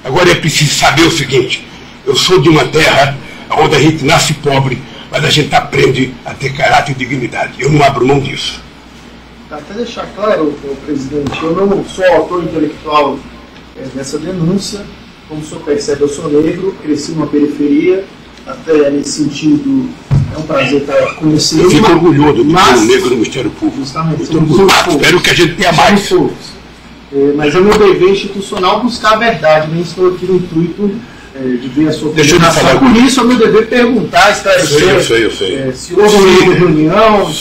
Agora é preciso saber o seguinte: eu sou de uma terra onde a gente nasce pobre, mas a gente aprende a ter caráter e dignidade. Eu não abro mão disso. Até deixar claro, presidente, eu não sou autor intelectual dessa denúncia. Como o senhor percebe, eu sou negro, cresci numa periferia, até nesse sentido é um prazer estar conhecendo. Eu fico orgulhoso de ter um negro no Ministério Público. Justamente, espero que a gente tenha mais. Mas é meu dever institucional buscar a verdade, nem estou aqui no intuito de ver a sua Deixa eu te falar. Por isso é meu dever perguntar, esclarecer Eu sei. se houve uma reunião.